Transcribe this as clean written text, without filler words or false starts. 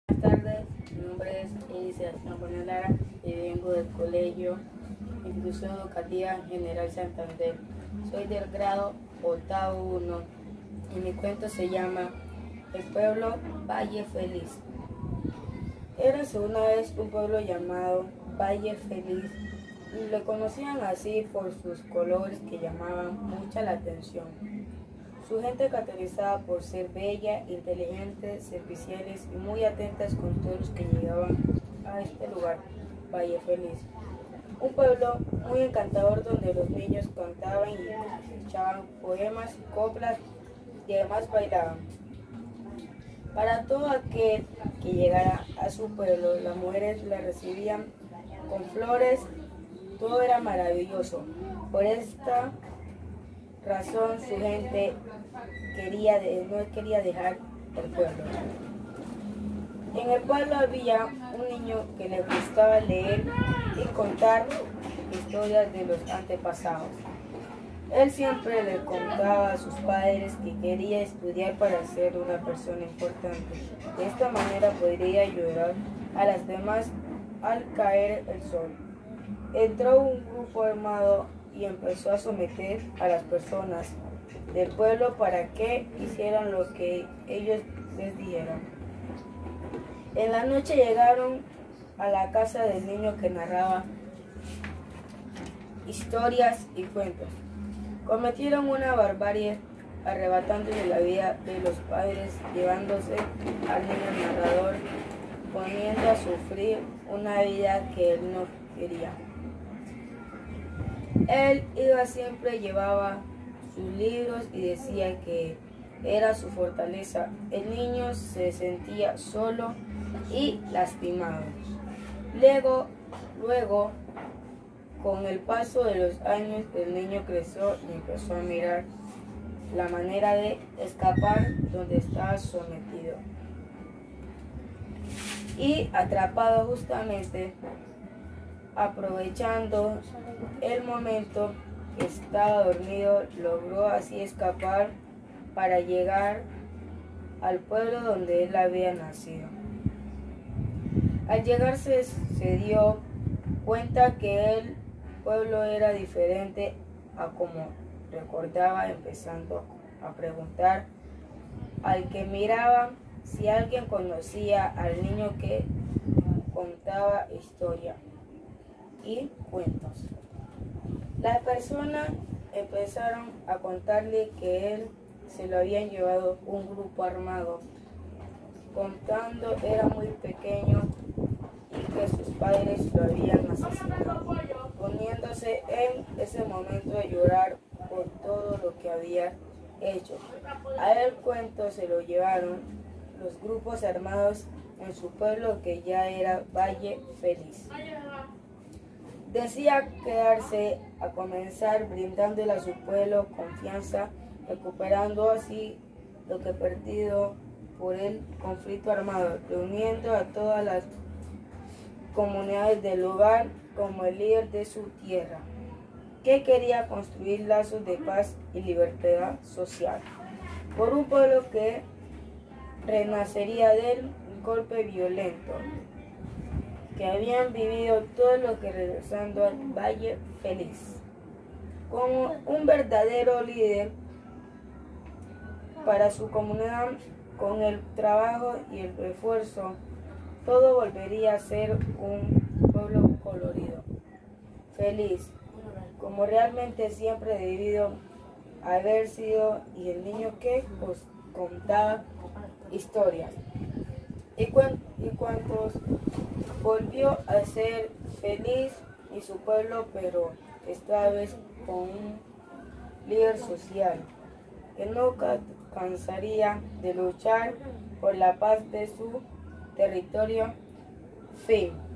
Buenas tardes, mi nombre es Sebastián Bonilla Lara y vengo del colegio Institución Educativa General Santander. Soy del grado octavo 1 y mi cuento se llama El pueblo Valle Feliz. Érase una vez un pueblo llamado Valle Feliz y lo conocían así por sus colores que llamaban mucha la atención. Su gente caracterizada por ser bella, inteligente, serviciales y muy atentas con todos los que llegaban a este lugar, Valle Feliz. Un pueblo muy encantador donde los niños cantaban y echaban poemas, coplas y además bailaban. Para todo aquel que llegara a su pueblo, las mujeres le recibían con flores, todo era maravilloso. Por esta razón su gente no quería dejar el pueblo. En el pueblo había un niño que le gustaba leer y contar historias de los antepasados. Él siempre le contaba a sus padres que quería estudiar para ser una persona importante. De esta manera podría ayudar a las demás al caer el sol. Entró un grupo armado y empezó a someter a las personas del pueblo para que hicieran lo que ellos les dijeran. En la noche llegaron a la casa del niño que narraba historias y cuentos. Cometieron una barbarie arrebatándole la vida de los padres, llevándose al niño narrador, poniendo a sufrir una vida que él no quería. Él siempre llevaba sus libros y decía que era su fortaleza. El niño se sentía solo y lastimado. Luego, con el paso de los años, el niño creció y empezó a mirar la manera de escapar donde estaba sometido. Y atrapado justamente, aprovechando el momento que estaba dormido, logró así escapar para llegar al pueblo donde él había nacido. Al llegar se dio cuenta que el pueblo era diferente a como recordaba, empezando a preguntar al que miraba si alguien conocía al niño que contaba historia y cuentos. Las personas empezaron a contarle que él se lo habían llevado un grupo armado, contando era muy pequeño y que sus padres lo habían asesinado, poniéndose en ese momento a llorar por todo lo que había hecho. A el cuento se lo llevaron los grupos armados en su pueblo que ya era Valle Feliz. Decía quedarse a comenzar brindándole a su pueblo confianza, recuperando así lo que perdido por el conflicto armado, reuniendo a todas las comunidades del lugar como el líder de su tierra, que quería construir lazos de paz y libertad social, por un pueblo que renacería del golpe violento que habían vivido todos los que regresando al Valle Feliz. Como un verdadero líder para su comunidad, con el trabajo y el esfuerzo, todo volvería a ser un pueblo colorido, feliz, como realmente siempre debido haber sido, y el niño que contaba historias. Y cuantos volvió a ser feliz y su pueblo, pero esta vez con un líder social que no cansaría de luchar por la paz de su territorio. Fin.